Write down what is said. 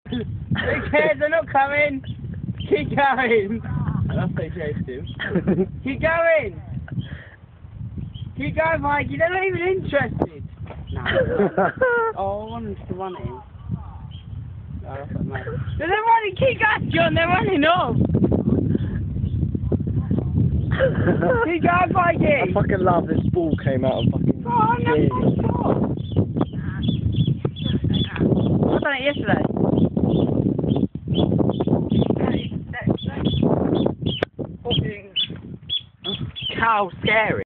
Who cares? They're not coming. Keep going. That's they chased him. Keep going. Keep going, Mikey. They're not even interested. No. Oh, I want them to run in. Oh, that's not nice. They're running. Keep going, John. They're running off. Keep going, Mikey. I fucking love this ball came out of fucking. Oh, no, I've done it yesterday. Fucking cow scary.